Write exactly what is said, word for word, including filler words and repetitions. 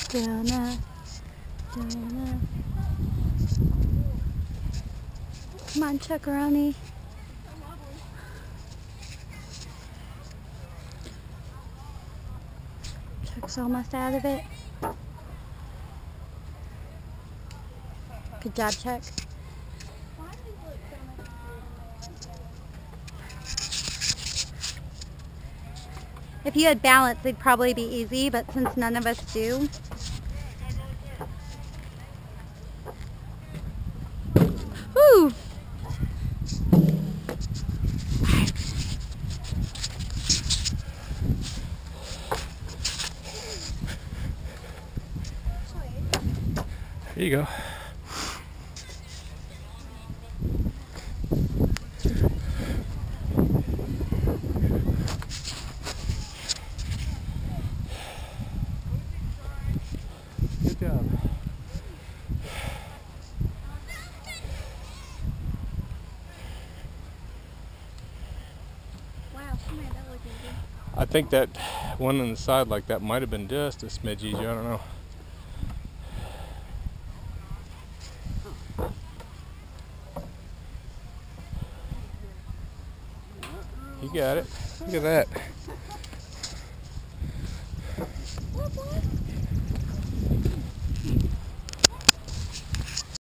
Donna, Donna. Come on, Chuckaroni. Chuck's almost out of it. Good job, Chuck. If you had balance, it'd probably be easy, but since none of us do. Woo! Here you go. Good job. Wow, that looked easy. I think that one on the side like that might have been just a smidge easier. I don't know. You got it. Look at that.